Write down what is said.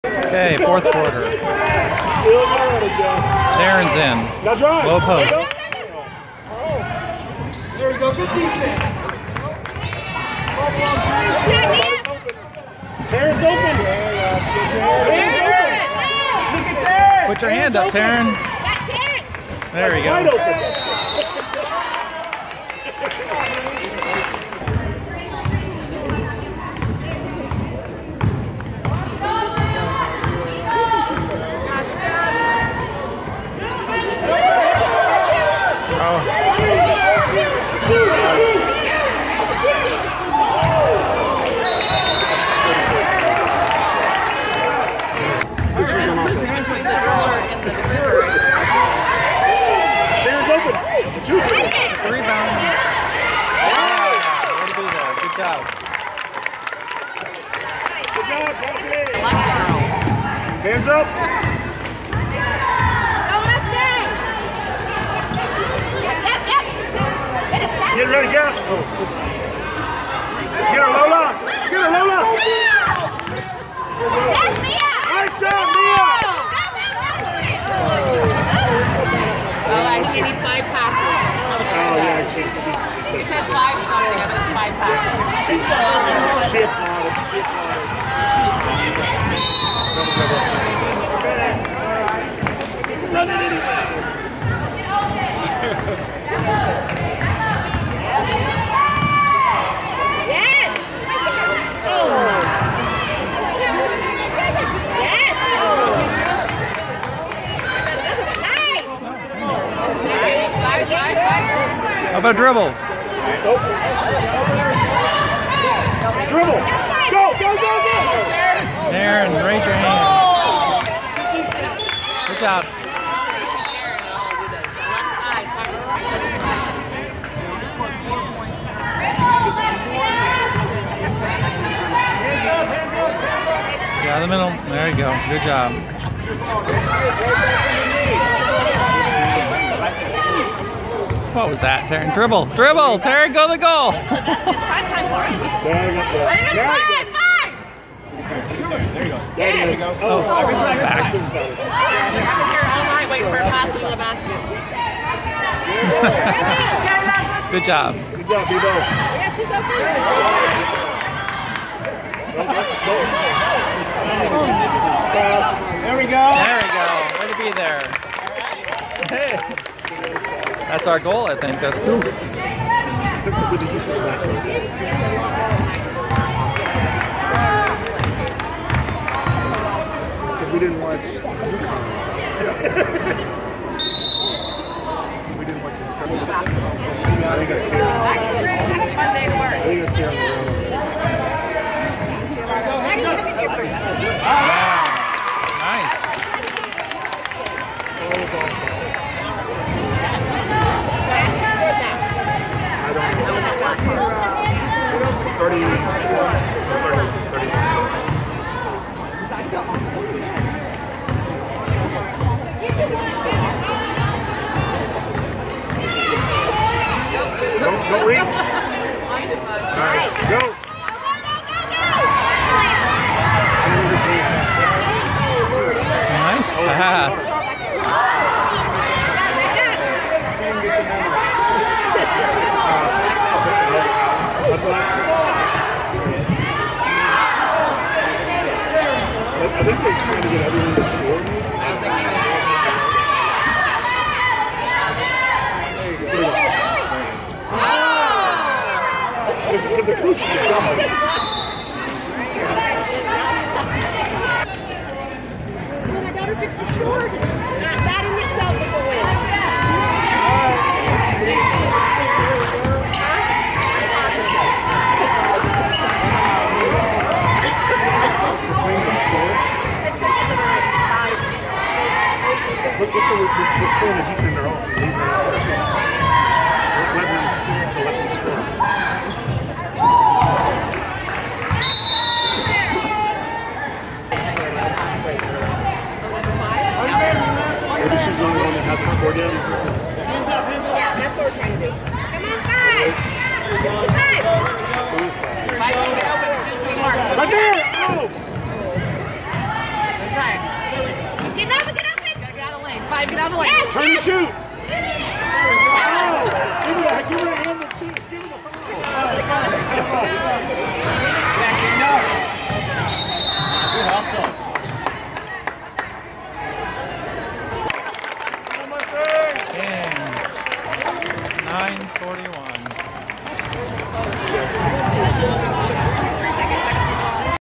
Okay, fourth quarter. Darren's in. Low post. There we go. Good defense. Taryn's open. Put your hand up, Taryn. There we go. Wide open. Rebound. Wow. Way to be there. Good job. Good job, Cassidy. Hands up. Get ready, Gas. Get her, Lola. Get her, Lola. Yes, Mia. Nice job, Mia. Well, I think you need 5 passes. Oh, yeah, she said 5 something, but it's 5 passes. She applauded. She applauded. Run it anyway. Yes! Oh! Yes! How about dribble? Dribble! Go, go, go, go! Darren, raise your hand. Good job. Yeah, the middle. There you go. Good job. What was that, Taryn? Dribble! Dribble! Taryn, go to the goal! There you go. There you go. Oh, back. Here all night waiting for a pass into the basket. Good job. Good job, Bebo. Yeah, she's open. There we go. There we go. Way to be there. Hey. That's our goal, I think. That's 2. Because we didn't watch. We didn't watch this. I think I see her. I think I see her on the road. Nice. That was awesome. I don't know. 30. Don't reach. Nice. Go. Nice pass. That's all. I think they're trying to get everyone to score. Because the coach is a job. I got her fixed the short. That in itself is a win. Look the defender off. Leave her out there. Let them score. Maybe she's the only one that hasn't scored yet. Yeah, that's what we're trying to do. Come on, 5. 5. Mike, can get open to 3 marks. Right there! Oh! 5. Get out of the way. Turn and shoot. Give her a hand the two. Give her the foul. Good hustle. 9:41.